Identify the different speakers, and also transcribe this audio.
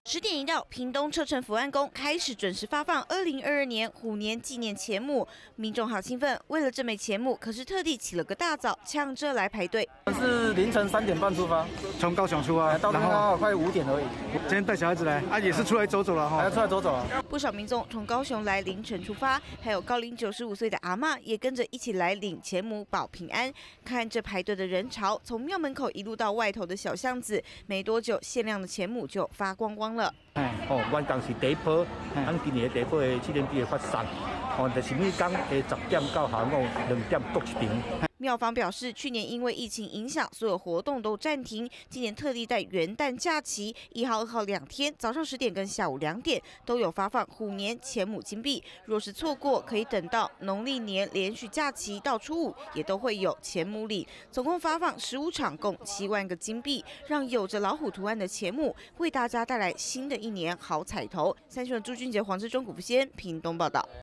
Speaker 1: 10点一到，屏东车城福安宫开始准时发放2022年虎年纪念钱母，民众好兴奋。为了这枚钱母，可是特地起了个大早，抢着来排队。
Speaker 2: 我是凌晨3点半出发，
Speaker 3: 从高雄出发，
Speaker 2: 到这边刚好快5点而已。
Speaker 3: 今天带小孩子来，也是出来走走了哈，
Speaker 2: 还要出来走走啊。
Speaker 1: 不少民众从高雄来凌晨出发，还有高龄95岁的阿嬷也跟着一起来领钱母保平安。看这排队的人潮，从庙门口一路到外头的小巷子，没多久限量的钱母就发光光了。
Speaker 4: 阮当时第一波，咱今年第一波的7点钟的发送，就是每天的10点到下午2点各一场。
Speaker 1: 庙方表示，去年因为疫情影响，所有活动都暂停。今年特地在元旦假期1号、2号2天，早上10点跟下午2点都有发放虎年钱母金币。若是错过，可以等到农历年连续假期到初5，也都会有钱母礼。总共发放15场，共7万个金币，让有着老虎图案的钱母为大家带来新的一年好彩头。3新闻朱俊杰、黄志忠、古福先，屏东报道。